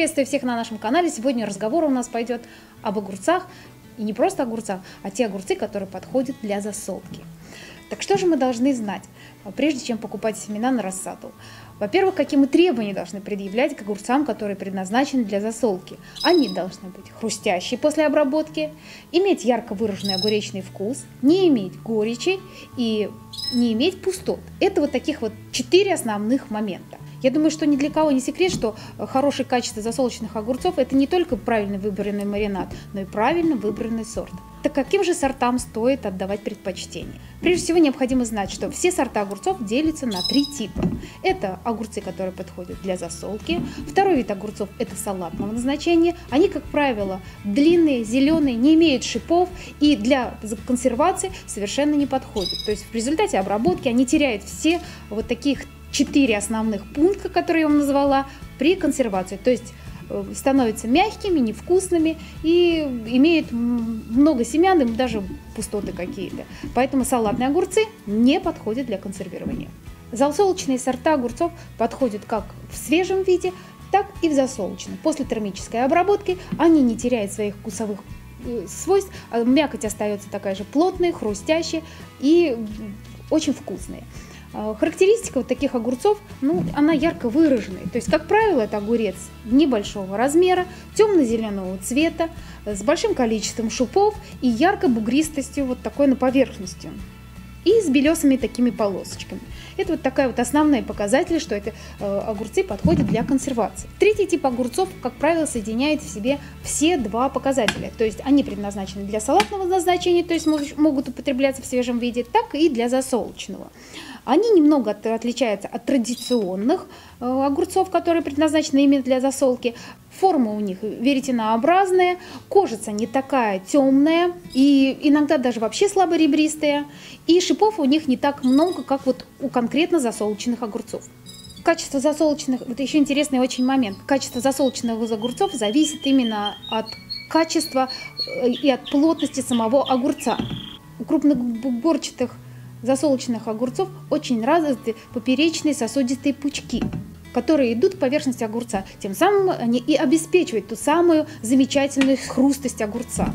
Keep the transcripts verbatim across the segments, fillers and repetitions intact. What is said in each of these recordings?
Приветствую всех на нашем канале. Сегодня разговор у нас пойдет об огурцах. И не просто огурцах, а те огурцы, которые подходят для засолки. Так что же мы должны знать, прежде чем покупать семена на рассаду? Во-первых, какие мы требования должны предъявлять к огурцам, которые предназначены для засолки? Они должны быть хрустящие после обработки, иметь ярко выраженный огуречный вкус, не иметь горечи и не иметь пустот. Это вот таких вот четыре основных момента. Я думаю, что ни для кого не секрет, что хорошее качество засолоченных огурцов – это не только правильно выбранный маринад, но и правильно выбранный сорт. Так каким же сортам стоит отдавать предпочтение? Прежде всего необходимо знать, что все сорта огурцов делятся на три типа. Это огурцы, которые подходят для засолки. Второй вид огурцов – это салатного назначения. Они, как правило, длинные, зеленые, не имеют шипов и для консервации совершенно не подходят. То есть в результате обработки они теряют все вот таких четыре основных пункта, которые я вам назвала, при консервации. То есть становятся мягкими, невкусными и имеют много семян и даже пустоты какие-то. Поэтому салатные огурцы не подходят для консервирования. Засолоченные сорта огурцов подходят как в свежем виде, так и в засолоченном. После термической обработки они не теряют своих вкусовых свойств, а мякоть остается такая же плотная, хрустящая и очень вкусная. Характеристика вот таких огурцов, ну, она ярко выраженная. То есть, как правило, это огурец небольшого размера, темно-зеленого цвета, с большим количеством шипов и ярко-бугристостью вот такой на поверхности. И с белесыми такими полосочками. Это вот такая вот основные показатели, что это э, огурцы подходят для консервации. Третий тип огурцов, как правило, соединяет в себе все два показателя. То есть они предназначены для салатного назначения, то есть могут употребляться в свежем виде, так и для засолочного. Они немного от, отличаются от традиционных э, огурцов, которые предназначены именно для засолки. Форма у них веретенообразная, кожица не такая темная и иногда даже вообще слаборебристая. И шипов у них не так много, как вот у конкретно засолоченных огурцов. Качество засолоченных, вот еще интересный очень момент, качество засолоченных огурцов зависит именно от качества и от плотности самого огурца. У крупнобугорчатых засолоченных огурцов очень развиты поперечные сосудистые пучки, которые идут к поверхности огурца. Тем самым они и обеспечивают ту самую замечательную хрустость огурца.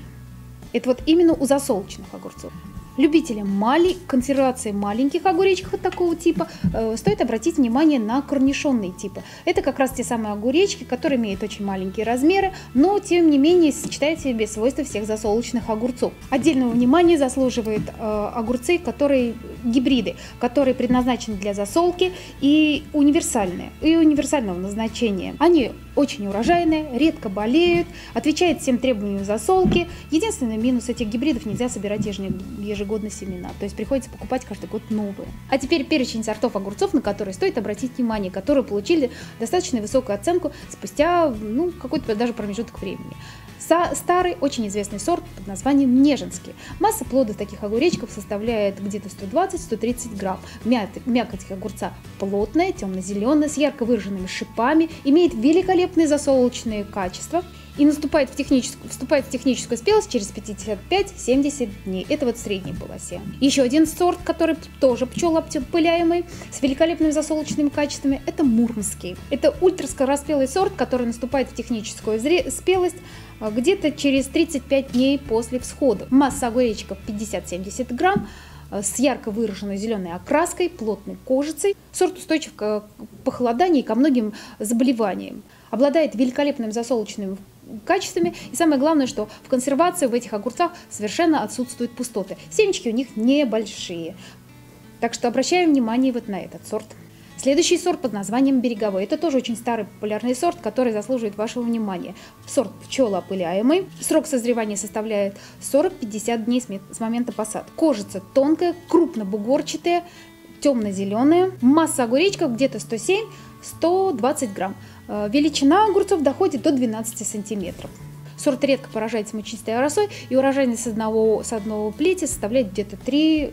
Это вот именно у засолоченных огурцов. Любителям мали... консервации маленьких огуречков вот такого типа э, стоит обратить внимание на корнишонные типы. Это как раз те самые огуречки, которые имеют очень маленькие размеры, но тем не менее сочетают в себе свойства всех засолоченных огурцов. Отдельного внимания заслуживают э, огурцы, которые гибриды, которые предназначены для засолки и универсальные, и универсального назначения. Они очень урожайные, редко болеют, отвечают всем требованиям засолки. Единственный минус этих гибридов – нельзя собирать ежегодно семена, то есть приходится покупать каждый год новые. А теперь перечень сортов огурцов, на которые стоит обратить внимание, которые получили достаточно высокую оценку спустя ну, какой-то даже промежуток времени. Старый, очень известный сорт под названием Нежинский. Масса плода таких огуречков составляет где-то сто двадцать — сто тридцать грамм. Мякоть огурца плотная, темно-зеленая, с ярко выраженными шипами, имеет великолепные засолочные качества и наступает в техническую, вступает в техническую спелость через пятьдесят пять — семьдесят дней. Это вот в средней полосе. Еще один сорт, который тоже пчелоопыляемый, с великолепными засолочными качествами, это Мурманский. Это ультраскороспелый сорт, который наступает в техническую спелость где-то через тридцать пять дней после всхода. Масса огуречков пятьдесят — семьдесят грамм, с ярко выраженной зеленой окраской, плотной кожицей. Сорт устойчив к похолоданию и ко многим заболеваниям. Обладает великолепными засолочными качествами. И самое главное, что в консервации в этих огурцах совершенно отсутствуют пустоты. Семечки у них небольшие. Так что обращаем внимание вот на этот сорт. Следующий сорт под названием Береговой. Это тоже очень старый популярный сорт, который заслуживает вашего внимания. Сорт пчелоопыляемый. Срок созревания составляет сорок — пятьдесят дней с момента посадки. Кожица тонкая, крупнобугорчатая, темно-зеленая. Масса огуречков где-то сто семь — сто двадцать грамм. Величина огурцов доходит до двенадцати сантиметров. Сорт редко поражается мучистой росой, и урожайность с одного, с одного плети составляет где-то три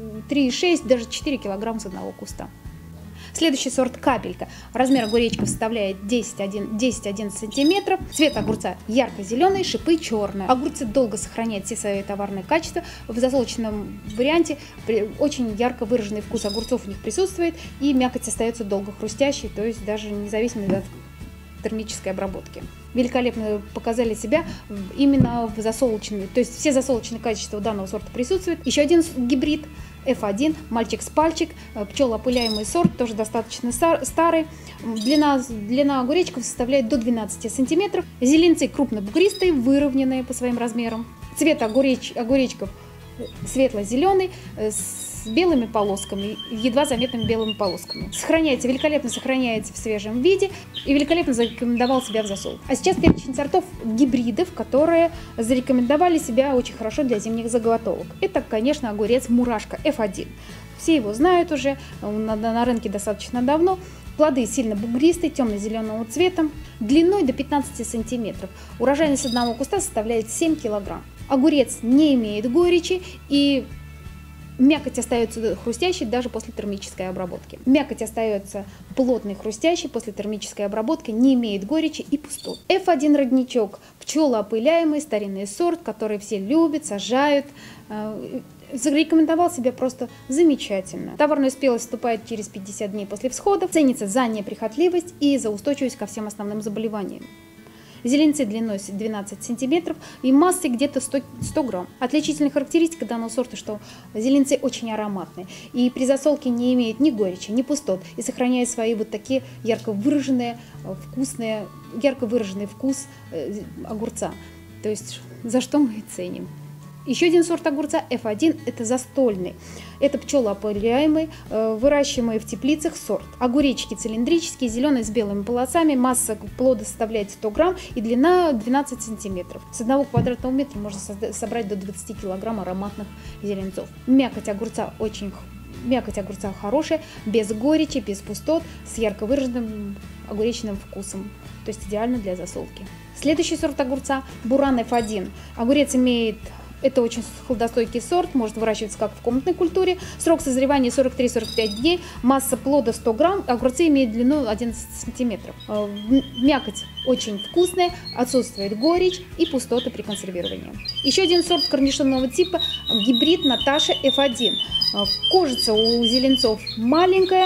и шесть — даже четыре килограмма с одного куста. Следующий сорт Капелька. Размер огуречков составляет десять-одиннадцать сантиметров. Цвет огурца ярко-зеленый, шипы черные. Огурцы долго сохраняют все свои товарные качества. В засолоченном варианте очень ярко выраженный вкус огурцов у них присутствует, и мякоть остается долго хрустящей, то есть даже независимо от термической обработки. Великолепно показали себя именно в засолочной, то есть все засолочные качества данного сорта присутствуют. Еще один гибрид эф один, мальчик с пальчик, пчелоопыляемый сорт, тоже достаточно старый. Длина, длина огуречков составляет до двенадцати сантиметров. Зеленцы крупно-бугристые, выровненные по своим размерам. Цвет огуреч, огуречков светло-зеленый, с белыми полосками, едва заметными белыми полосками. Сохраняется, великолепно сохраняется в свежем виде и великолепно зарекомендовал себя в засолке. А сейчас перечень сортов гибридов, которые зарекомендовали себя очень хорошо для зимних заготовок. Это, конечно, огурец Мурашка эф один. Все его знают уже, на, на рынке достаточно давно. Плоды сильно бугристые, темно-зеленого цвета, длиной до пятнадцати сантиметров. Урожайность одного куста составляет семь килограмм. Огурец не имеет горечи и мякоть остается хрустящей даже после термической обработки. Мякоть остается плотной, хрустящей после термической обработки, не имеет горечи и пустот. эф один родничок, пчелоопыляемый, старинный сорт, который все любят, сажают. Зарекомендовал себя просто замечательно. Товарная спелость вступает через пятьдесят дней после всходов, ценится за неприхотливость и за устойчивость ко всем основным заболеваниям. Зеленцы длиной двенадцать сантиметров и массой где-то сто грамм. Отличительная характеристика данного сорта, что зеленцы очень ароматные и при засолке не имеют ни горечи, ни пустот и сохраняют свои вот такие ярко выраженные, вкусные, ярко выраженный вкус огурца. То есть за что мы и ценим. Еще один сорт огурца эф один – это застольный. Это пчелоопыляемый, выращиваемый в теплицах сорт. Огуречки цилиндрические, зеленые с белыми полосами, масса плода составляет сто грамм и длина двенадцать сантиметров. С одного квадратного метра можно собрать до двадцати килограмм ароматных зеленцов. Мякоть огурца очень Мякоть огурца хорошая, без горечи, без пустот, с ярко выраженным огуречным вкусом. То есть идеально для засолки. Следующий сорт огурца – Буран эф один. Огурец имеет Это очень хладостойкий сорт, может выращиваться как в комнатной культуре. Срок созревания сорок три — сорок пять дней, масса плода сто грамм, огурцы имеют длину одиннадцать сантиметров. Мякоть очень вкусная, отсутствует горечь и пустоты при консервировании. Еще один сорт корнишонного типа, гибрид Наташа эф один. Кожица у зеленцов маленькая,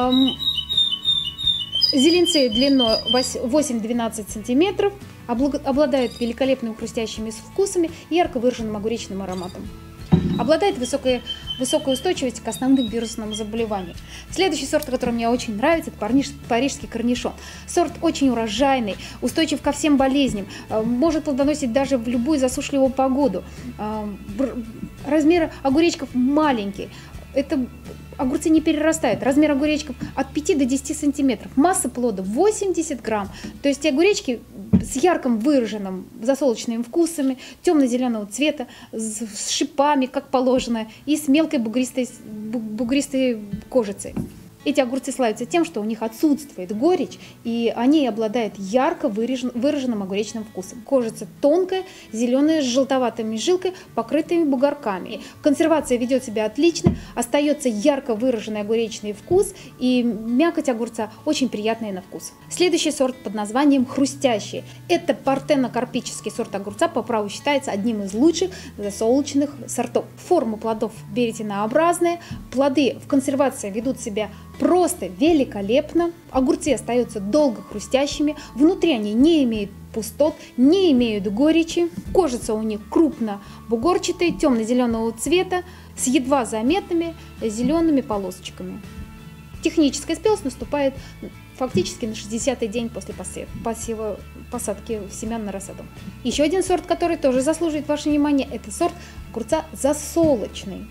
зеленцы длиной восемь-двенадцать сантиметров, обладают великолепными хрустящими вкусами и ярко выраженным огуречным ароматом. Обладает высокой, высокой устойчивостью к основным вирусным заболеваниям. Следующий сорт, который мне очень нравится, это париж, парижский корнишон. Сорт очень урожайный, устойчив ко всем болезням, может плодоносить даже в любую засушливую погоду. Размер огуречков маленький. Это огурцы не перерастают. Размер огуречков от пяти до десяти сантиметров. Масса плода восемьдесят грамм. То есть огуречки с ярким выраженным засолочными вкусами, темно-зеленого цвета, с шипами, как положено, и с мелкой бугристой, бугристой кожицей. Эти огурцы славятся тем, что у них отсутствует горечь, и они обладают ярко выраженным огуречным вкусом. Кожица тонкая, зеленая, с желтоватыми жилкой, покрытыми бугорками. Консервация ведет себя отлично, остается ярко выраженный огуречный вкус, и мякоть огурца очень приятная на вкус. Следующий сорт под названием хрустящий. Это партенокарпический сорт огурца, по праву считается одним из лучших засолочных сортов. Форма плодов беретинообразная, плоды в консервации ведут себя просто великолепно. Огурцы остаются долго хрустящими, внутри они не имеют пустот, не имеют горечи. Кожица у них крупно-бугорчатая, темно-зеленого цвета, с едва заметными зелеными полосочками. Техническая спелость наступает фактически на шестидесятый день после посева, посева, посадки семян на рассаду. Еще один сорт, который тоже заслуживает ваше внимание, это сорт огурца засолочный.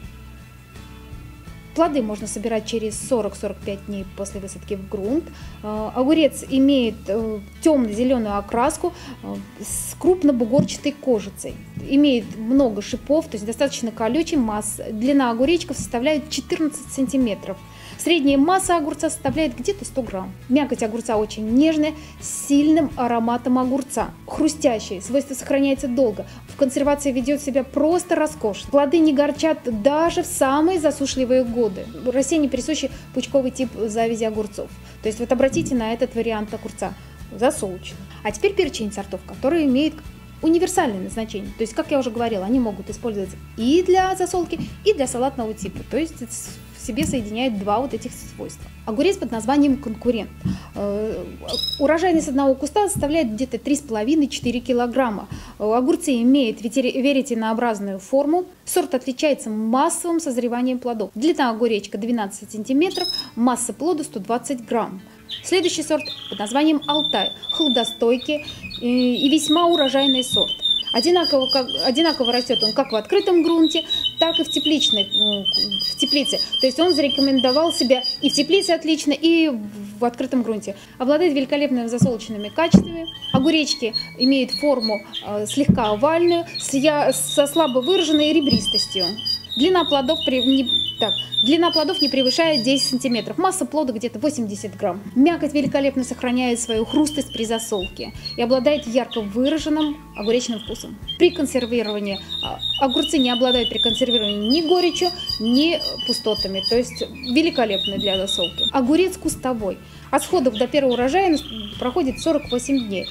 Плоды можно собирать через сорок-сорок пять дней после высадки в грунт. Огурец имеет темно-зеленую окраску с крупно-бугорчатой кожицей. Имеет много шипов, то есть достаточно колючий, масса. Длина огуречков составляет четырнадцать сантиметров. Средняя масса огурца составляет где-то сто грамм. Мякоть огурца очень нежная, с сильным ароматом огурца. Хрустящий, свойство сохраняется долго. В консервации ведет себя просто роскошно. Плоды не горчат даже в самые засушливые годы. Растению присущий пучковый тип завязи огурцов. То есть вот обратите на этот вариант огурца. Засолочный. А теперь перечень сортов, которые имеют универсальное назначение. То есть, как я уже говорила, они могут использоваться и для засолки, и для салатного типа. То есть в себе соединяет два вот этих свойства. Огурец под названием конкурент. Урожайность одного куста составляет где-то три с половиной — четыре килограмма. Огурцы имеют веретенообразную форму. Сорт отличается массовым созреванием плодов. Длина огуречка двенадцать сантиметров, масса плода сто двадцать грамм. Следующий сорт под названием Алтай. Холодостойкий и весьма урожайный сорт. Одинаково, как, одинаково растет он как в открытом грунте, так и в, тепличной, в теплице. То есть он зарекомендовал себя и в теплице отлично, и в открытом грунте. Обладает великолепными засолоченными качествами. Огуречки имеют форму э, слегка овальную, с, я, со слабо выраженной ребристостью. Длина плодов, при, не, так, длина плодов не превышает десять сантиметров, масса плода где-то восемьдесят грамм. Мякоть великолепно сохраняет свою хрустость при засолке и обладает ярко выраженным огуречным вкусом. При консервировании огурцы не обладают при консервировании ни горечью, ни пустотами, то есть великолепны для засолки. Огурец кустовой. От сходов до первого урожая проходит сорок восемь дней.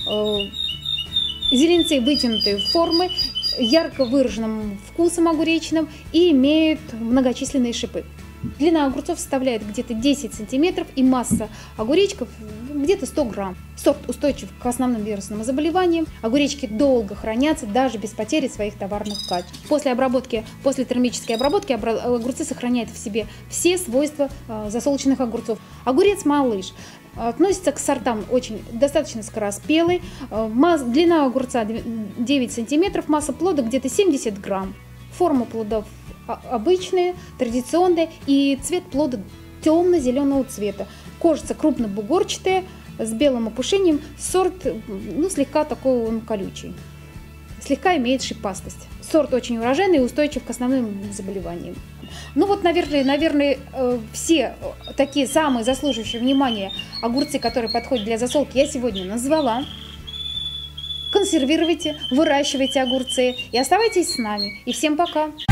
Зеленцы вытянутые формы, ярко выраженным вкусом огуречным и имеют многочисленные шипы. Длина огурцов составляет где-то десять сантиметров и масса огуречков где-то сто грамм. Сорт устойчив к основным вирусным заболеваниям. Огуречки долго хранятся даже без потери своих товарных качеств. После обработки, после термической обработки огурцы сохраняют в себе все свойства засолоченных огурцов. Огурец малыш относится к сортам очень достаточно скороспелый. Длина огурца девять сантиметров, масса плода где-то семьдесят грамм. Форма плодов обычные, традиционные, и цвет плода темно-зеленого цвета. Кожица крупно-бугорчатая, с белым опушением. Сорт ну, слегка такой он колючий. Слегка имеет шипастость. Сорт очень урожайный и устойчив к основным заболеваниям. Ну вот, наверное, наверное, все такие самые заслуживающие внимания огурцы, которые подходят для засолки, я сегодня назвала. Консервируйте, выращивайте огурцы и оставайтесь с нами. И всем пока!